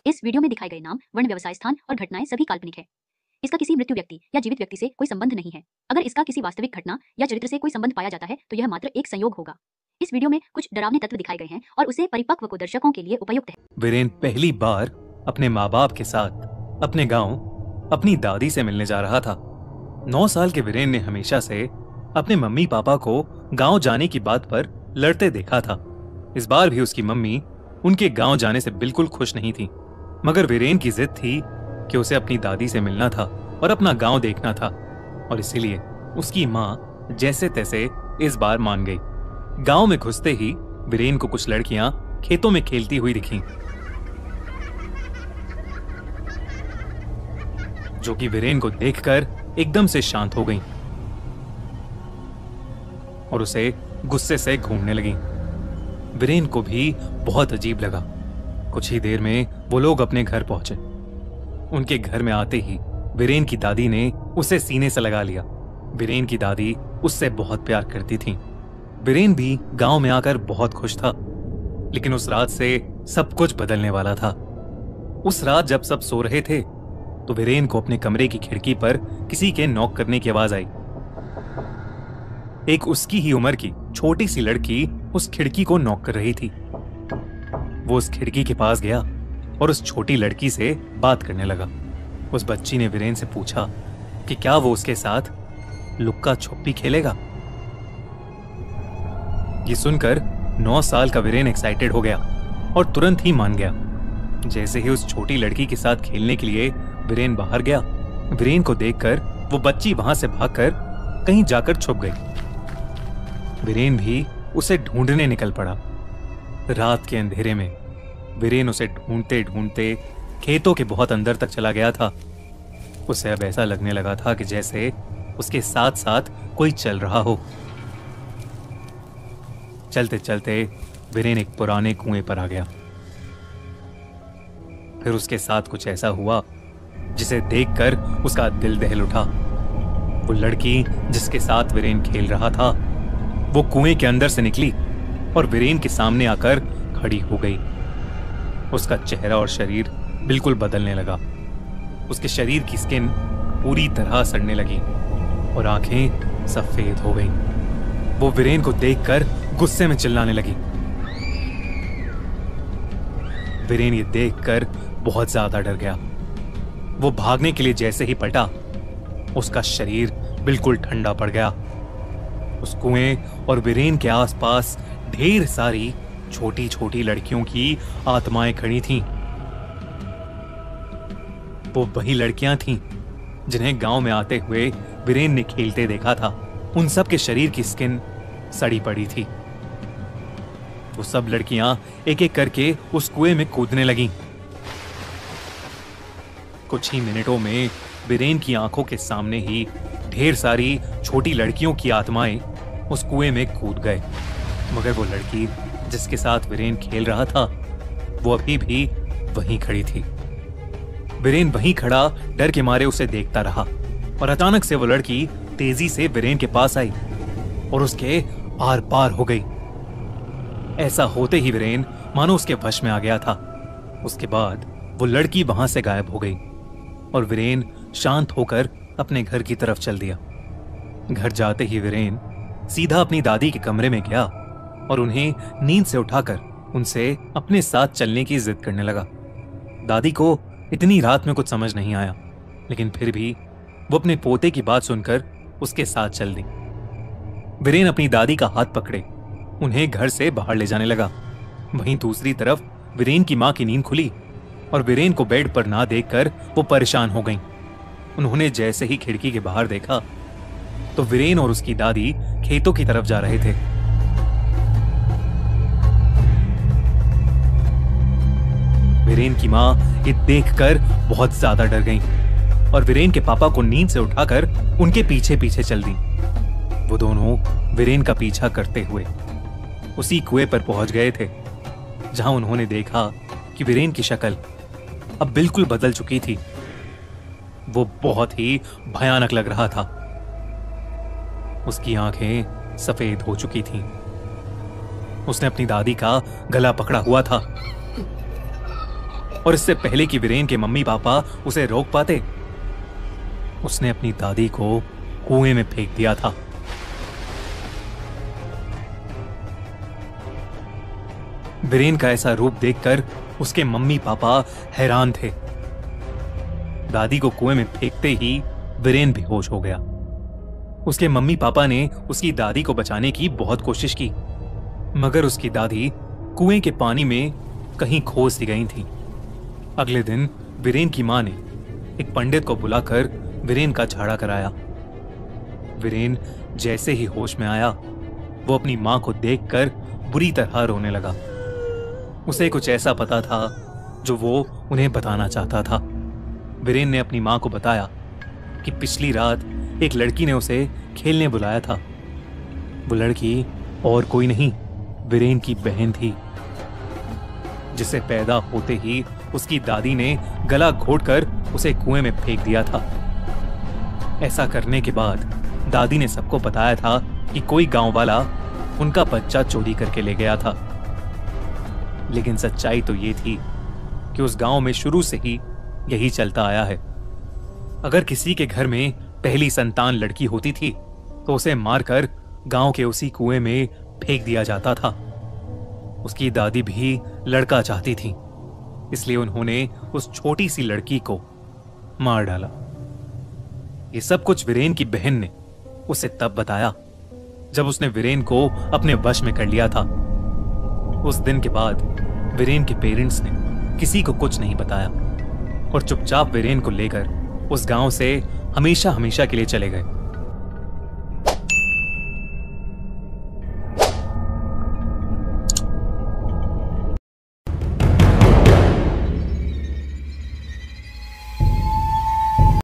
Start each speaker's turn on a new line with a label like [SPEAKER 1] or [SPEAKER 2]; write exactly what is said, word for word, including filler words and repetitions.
[SPEAKER 1] इस वीडियो में दिखाए गए नाम, वर्ण, व्यवसाय स्थान और घटनाएं सभी काल्पनिक है। इसका किसी मृत्यु व्यक्ति या जीवित व्यक्ति से कोई संबंध नहीं है। अगर इसका किसी वास्तविक घटना या चरित्र से कोई संबंध पाया जाता है तो यह मात्र एक संयोग होगा। इस वीडियो में कुछ डरावने तत्व दिखाए गए हैं और उसे परिपक्व को दर्शकों के लिए उपयुक्त है।
[SPEAKER 2] वीरेन पहली बार अपने माँ बाप के साथ अपने गांव अपनी दादी से मिलने जा रहा था। नौ साल के वीरेन ने हमेशा से अपने मम्मी पापा को गांव जाने की बात पर लड़ते देखा था। इस बार भी उसकी मम्मी उनके गांव जाने से बिल्कुल खुश नहीं थी, मगर वीरेन की जिद थी कि उसे अपनी दादी से मिलना था और अपना गांव देखना था, और इसीलिए उसकी माँ जैसे तैसे इस बार मान गई। गांव में घुसते ही वीरेन को कुछ लड़कियां खेतों में खेलती हुई दिखीं, जो कि वीरेन को देखकर एकदम से शांत हो गईं और उसे गुस्से से घूरने लगीं। वीरेन को भी बहुत अजीब लगा। कुछ ही देर में वो लोग अपने घर पहुंचे। उनके घर में आते ही वीरेन की दादी ने उसे सीने से लगा लिया। वीरेन की दादी उससे बहुत प्यार करती थी। वीरेन भी गांव में आकर बहुत खुश था, लेकिन उस रात से सब कुछ बदलने वाला था। उस रात जब सब सो रहे थे तो वीरेन को अपने कमरे की खिड़की पर किसी के नॉक करने की आवाज आई। एक उसकी ही उम्र की छोटी सी लड़की उस खिड़की को नॉक कर रही थी। वो उस खिड़की के पास गया और उस छोटी लड़की से बात करने लगा। उस बच्ची ने वीरेन से पूछा कि क्या वो उसके साथ लुक्का छुपी खेलेगा। ये सुनकर नौ साल का वीरेन एक्साइटेड हो गया और तुरंत ही मान गया। जैसे ही उस छोटी लड़की के साथ खेलने के लिए वीरेन बाहर गया, वीरेन को देखकर वो बच्ची वहां से भागकर कहीं जाकर छुप गई। वीरेन भी उसे ढूंढने निकल पड़ा। रात के अंधेरे में वीरेन उसे ढूंढते ढूंढते खेतों के बहुत अंदर तक चला गया था। उसे अब ऐसा लगने लगा था कि जैसे उसके साथ साथ कोई चल रहा हो। चलते चलते वीरेन एक पुराने कुएं पर आ गया। फिर उसके साथ कुछ ऐसा हुआ जिसे देखकर उसका दिल दहल उठा। वो लड़की जिसके साथ वीरेन खेल रहा था वो कुएं के अंदर से निकली और वीरेन के सामने आकर खड़ी हो गई। उसका चेहरा और शरीर बिल्कुल बदलने लगा। उसके शरीर की स्किन पूरी तरह सड़ने लगी और आंखें सफेद हो गईं। वो वीरेन को देखकर गुस्से में चिल्लाने लगी। वीरेन ये देखकर बहुत ज्यादा डर गया। वो भागने के लिए जैसे ही पलटा, उसका शरीर बिल्कुल ठंडा पड़ गया। उस कुएं और वीरेन के आसपास ढेर सारी छोटी छोटी लड़कियों की आत्माएं खड़ी थीं। वो वही लड़कियां थीं जिन्हें गांव में आते हुए वीरेन ने खेलते देखा था। उन सब के शरीर की स्किन सड़ी पड़ी थी। वो सब लड़कियां एक एक करके उस कुएं में कूदने लगीं। कुछ ही मिनटों में वीरेन की आंखों के सामने ही ढेर सारी छोटी लड़कियों की आत्माएं उस कुएं में कूद गए, मगर वो लड़की जिसके साथ वीरेन खेल रहा था वो अभी भी वहीं खड़ी थी। वीरेन वहीं खड़ा डर के मारे उसे देखता रहा और अचानक से वो लड़की तेजी से वीरेन के पास आई और उसके आर पार हो गई। ऐसा होते ही वीरेन मानो उसके वश में आ गया था। उसके बाद वो लड़की वहां से गायब हो गई और वीरेन शांत होकर अपने घर की तरफ चल दिया। घर जाते ही वीरेन सीधा अपनी दादी के कमरे में गया और उन्हें नींद से उठाकर उनसे अपने साथ चलने की जिद करने लगा। दादी को इतनी रात में कुछ समझ नहीं आया, लेकिन फिर भी वो अपने पोते की बात सुनकर उसके साथ चल दी। वीरेन अपनी दादी का हाथ पकड़े उन्हें घर से बाहर ले जाने लगा। वहीं दूसरी तरफ वीरेन की मां की नींद खुली और वीरेन को बेड पर ना देखकर वो परेशान हो गईं। उन्होंने जैसे ही खिड़की के बाहर देखा तो वीरेन और उसकी दादी खेतों की तरफ जा रहे थे। वीरेन की मां ये देखकर बहुत ज्यादा डर गईं और वीरेन के पापा को नींद से उठाकर उनके पीछे पीछे चल दी। वो दोनों वीरेन का पीछा करते हुए उसी कुएं पर पहुंच गए थे, जहां उन्होंने देखा कि वीरेन की शक्ल अब बिल्कुल बदल चुकी थी। वो बहुत ही भयानक लग रहा था। उसकी आंखें सफेद हो चुकी थीं। उसने अपनी दादी का गला पकड़ा हुआ था और इससे पहले कि वीरेन के मम्मी पापा उसे रोक पाते, उसने अपनी दादी को कुएं में फेंक दिया था। वीरेन का ऐसा रूप देखकर उसके मम्मी पापा हैरान थे। दादी को कुएं में फेंकते ही वीरेन बेहोश हो गया। उसके मम्मी पापा ने उसकी दादी को बचाने की बहुत कोशिश की, मगर उसकी दादी कुएं के पानी में कहीं खो सी गई थी। अगले दिन वीरेन की मां ने एक पंडित को बुलाकर वीरेन का झाड़ा कराया। वीरेन जैसे ही होश में आया, वो अपनी मां को देखकर बुरी तरह रोने लगा। उसे कुछ ऐसा पता था जो वो उन्हें बताना चाहता था। वीरेन ने अपनी मां को बताया कि पिछली रात एक लड़की ने उसे खेलने बुलाया था। वो लड़की और कोई नहीं, वीरेन की बहन थी, जिसे पैदा होते ही उसकी दादी ने गला घोटकर उसे कुएं में फेंक दिया था। ऐसा करने के बाद दादी ने सबको बताया था कि कोई गांव वाला उनका बच्चा चोरी करके ले गया था। लेकिन सच्चाई तो ये थी कि उस गांव में शुरू से ही यही चलता आया है। अगर किसी के घर में पहली संतान लड़की होती थी तो उसे मारकर गांव के उसी कुएं में फेंक दिया जाता था। उसकी दादी भी लड़का चाहती थी, इसलिए उन्होंने उस छोटी सी लड़की को मार डाला। ये सब कुछ वीरेन की बहन ने उसे तब बताया जब उसने वीरेन को अपने वश में कर लिया था। उस दिन के बाद वीरेन के पेरेंट्स ने किसी को कुछ नहीं बताया और चुपचाप वीरेन को लेकर उस गांव से हमेशा हमेशा के लिए चले गए।